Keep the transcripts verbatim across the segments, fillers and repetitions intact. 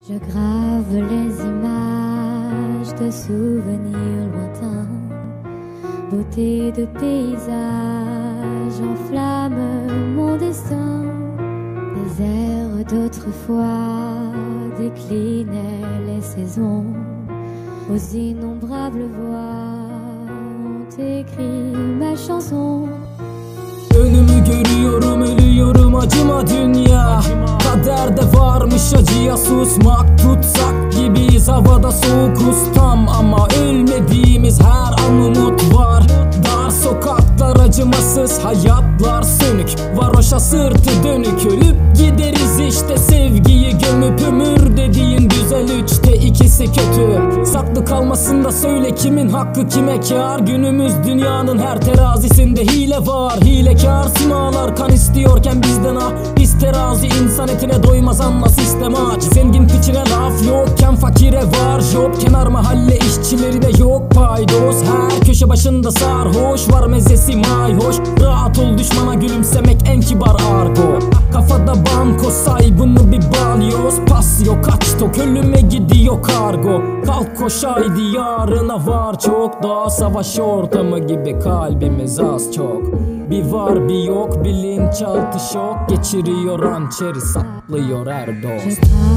Je grave les images de souvenirs lointains, beauté de paysage enflamme mon destin. Les airs d'autrefois déclinaient les saisons, aux innombrables voix ont écrit ma chanson. Önümü görüyorum, ölüyorum, acıma dünya. Kaderde varmış acıya susmak, tutsak gibiyiz havada soğuk ustam. Ama ölmediğimiz her an umut var. Dar sokaklar acımasız, hayatlar sönük, varoşa sırtı dönük. Ölüp gideriz işte, sevgiyi gömüp ömür dediğin güzel, üçte ikisi kötü. Saklı kalmasın da söyle, kimin hakkı kime kâr? Günümüz dünyanın her terazisinde hile var. Hilekâr simalar kan istiyorken bizden ah, biz terazi insan etine doymaz, anla sistem aç. Zengin piçine laf yokken fakire var job, kenar mahalle işçilerine yok paydos. Her köşe başında sarhoş var, mezesi mayhoş. Rahat ol, düşmana gülümsemek en kibar argo. Kafada banko, saygını bir balyoz. Pas yok, kaç tok, ölüme gidiyor kargo. Kalk koş haydi, yarına var çok daha. Savaş ortamı gibi kalbimiz az çok. Bir var bir yok, bilinçaltı şok. Geçiriyor hançeri, saplıyor her dost.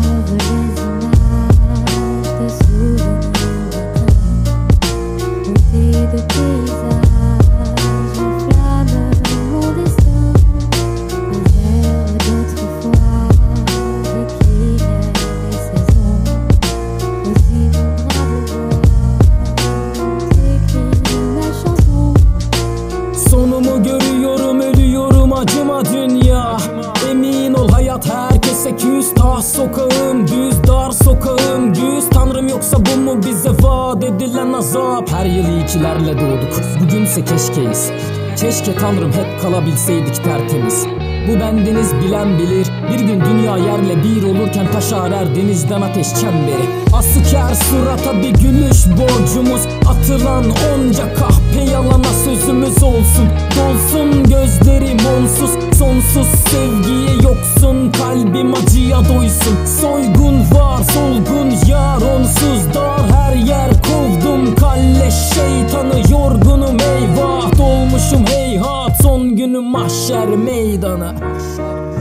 Sonumu görüyorum, ölüyorum, acıma dünya. Emin ol hayat herkese küs. Taş sokağım düz, dar sokağım düz. Tanrım yoksa bu mu bize vaat edilen azap? Her yıl iyikilerle doğduk, bugünse keşkeyiz. Keşke Tanrım hep kalabilseydik tertemiz. Bu bendeniz bilen bilir, bir gün dünya yerle bir olurken taşar er denizden ateş çemberi. Asık her surata bir gülüş borcumuz. Atılan onca kahpe yalana sözümüz olsun. Dolsun gözlerim onsuz, sonsuz sevgiye yoksun. Kalbim acıya doysun. Soygun var, solgun yar, onsuz dar her yer. Kovdum kalle şeytanı, yorgunum eyvah. Dolmuşum heyhat, son günüm mahşer meydanı.